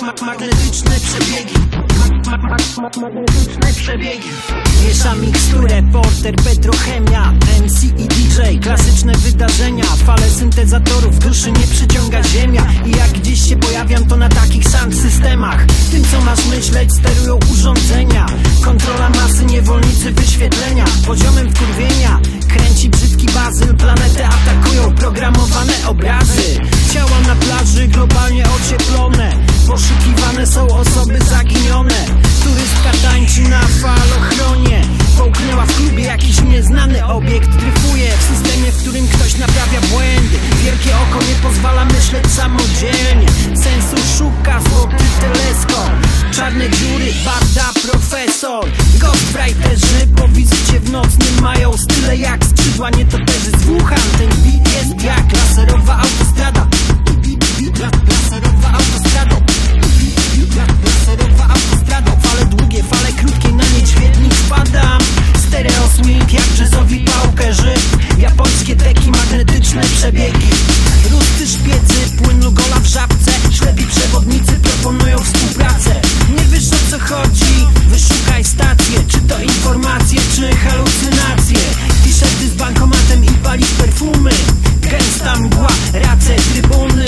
Magnetyczne przebiegi. Magnetyczne przebiegi. Miesza miksturę, porter, petrochemia, MC i DJ. Klasyczne wydarzenia, fale syntezatorów, duszy nie przyciąga ziemia. I jak gdzieś się pojawiam, to na takich sound systemach. Tym co masz myśleć sterują urządzenia. Kontrola masy, niewolnicy wyświetlenia. Poziomem wkurwienia kręci brzydki bazyl. Planetę atakują programowane obrazy. Ciała na plaży globalnie ocieplone. Poszukiwane są osoby zaginione. Turystka tańczy na falochronie. Połknęła w klubie jakiś nieznany obiekt. Dryfuje w systemie, w którym ktoś naprawia błędy. Wielkie oko nie pozwala myśleć samodzielnie. Sensu szuka złoty teleskop. Czarne dziury, bada profesor. Ghostwriterzy po wizycie w nocnym mają style jak skrzydła nietoperzy. Słucham, ten beat jest jak laserowa autostrada. Laserowa autostrada. Laserowa autostrada. Fale długie, fale krótkie, na niedźwiednik wpadam. Stereo swing jak jazzowi paukerzy. Japońskie teki, magnetyczne przebiegi. Rusty szpiecy, płyn Lugola w żabce. Ślepi przewodnicy proponują współpracę. Nie wiesz o co chodzi, wyszukaj stację. Czy to informacje, czy halucynacje. T-shirty z bankomatem i palisz perfumy. Gęsta mgła, race, trybuny.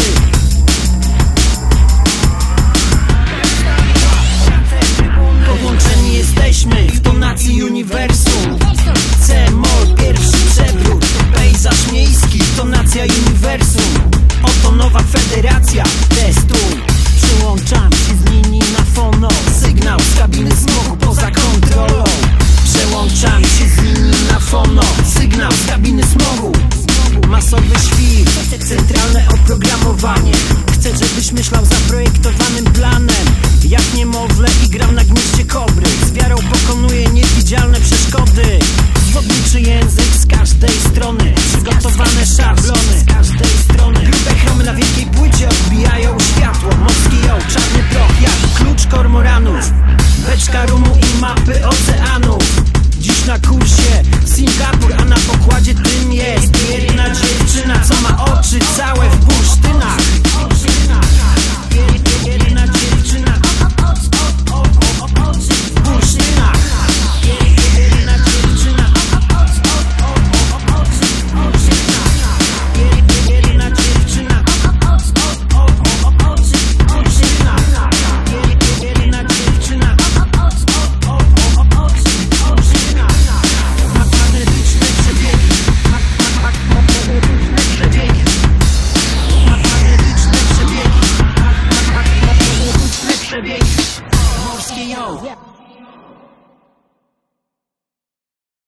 Połączeni jesteśmy w tonacji uniwersum. C-moll, pierwszy przewrót. Pejzaż miejski, tonacja uniwersum. Oto nowa federacja, testuj. Przyłączam się z linii na fono. Sygnał z kabiny smogu poza kontrolą. Przełączam się z linii na fono. Sygnał z kabiny smogu. Masowy świr, centralne oprogramowanie. Chcę, żebyś myślał zaprojektowanym planem. Jak niemowlę i gram na gnieździe kobry. Z wiarą pokonuję niewidzialne przeszkody. Zwodniczy język z każdej strony. Przygotowane szablony z każdej strony. Grube chromy na wielkiej płycie odbijają światło. Morski ją, czarny proch jak klucz kormoranów. Beczka rumu i mapy oceanów. Dziś na kursie Singapur, a na pokładzie tym jest jedna dziewczyna, co ma oczy całe w bursztynach. Jedna dziewczyna w bursztynach. Jedna dziewczyna Jedna dziewczyna Jedna dziewczyna. Magnetyczne przebiegi. Magnetyczne przebiegi. Magnetyczne przebiegi. Magnetyczne przebiegi. Morskie ją.